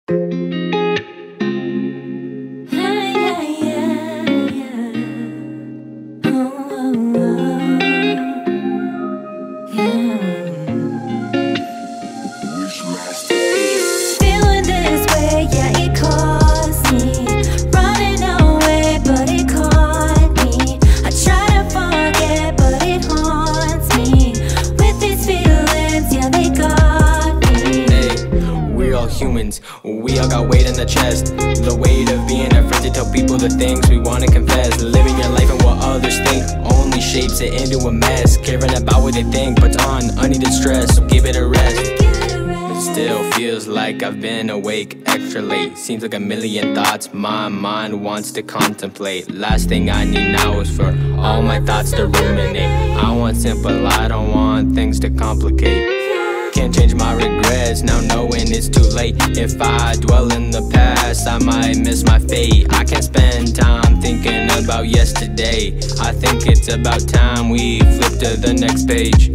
Humans, we all got weight in the chest. The weight of being afraid to tell people the things we wanna confess. Living your life and what others think only shapes it into a mess. Caring about what they think puts on unneeded stress, so give it a rest. It still feels like I've been awake extra late. Seems like a million thoughts my mind wants to contemplate. Last thing I need now is for all my thoughts to ruminate. I want simple, I don't want things to complicate. Can't change my regrets, now knowing it's too late. If I dwell in the past, I might miss my fate. I can't spend time thinking about yesterday. I think it's about time we flip to the next page.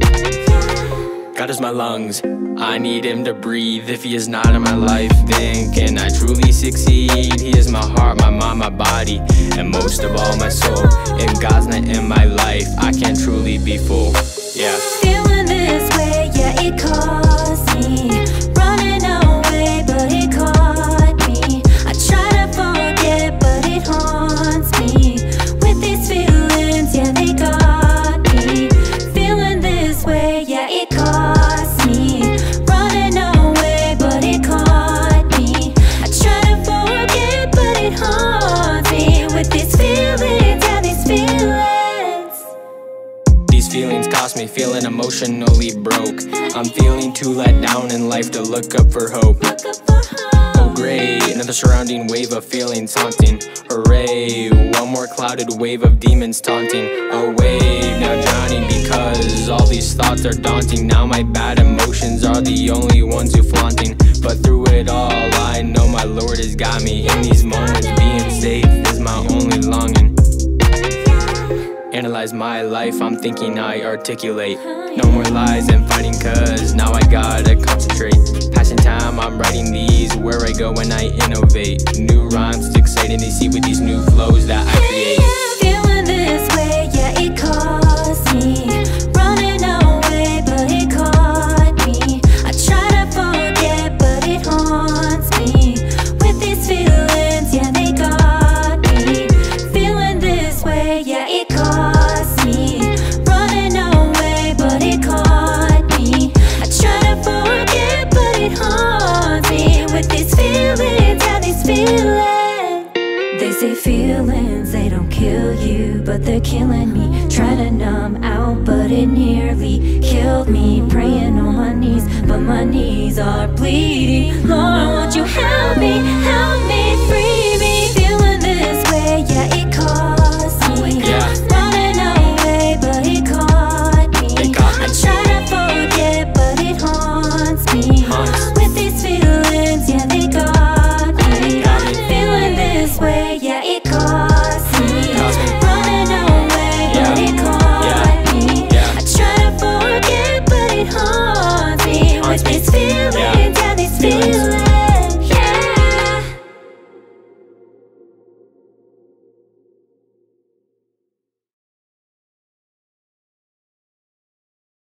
God is my lungs, I need him to breathe. If he is not in my life, then can I truly succeed? He is my heart, my mind, my body, and most of all my soul. If God's not in my life, I can't truly be full. Yeah. Feeling this way, yeah, it caused me running away, but it caught me. I try to forget, but it haunts me. With these feelings, yeah, they got me. Feeling this way, yeah, it caused me running away, but it caught me. I try to forget, but it haunts me. With these feelings, yeah, these feelings. These feelings cost me, feeling emotionally broke. I'm feeling too let down in life to look up for hope. Oh great, another surrounding wave of feelings haunting. Hooray, one more clouded wave of demons taunting. A wave now drowning because all these thoughts are daunting. Now my bad emotions are the only ones who flaunting. But through it all, I know my Lord has got me. In these moments, being safe is my only longing. Analyze my life, I'm thinking I articulate. No more lies and fighting, cause now I gotta concentrate. Passing time, I'm writing these where I go when I innovate. New rhymes, exciting to see with these new flows that I create. Feeling this way, yeah, it caused me running away, but it caught me. I try to forget, but it haunts me. With these feelings, yeah, they got me. Feeling this way, yeah, it caused me running away, but it caught me. I try to forget, but it haunts me. With these feelings, yeah, these feelings. They say feelings, they don't kill you, but they're killing me. Try to numb out, but it nearly killed me. Praying on my knees, but my knees are bleeding. Lord, won't you help me free?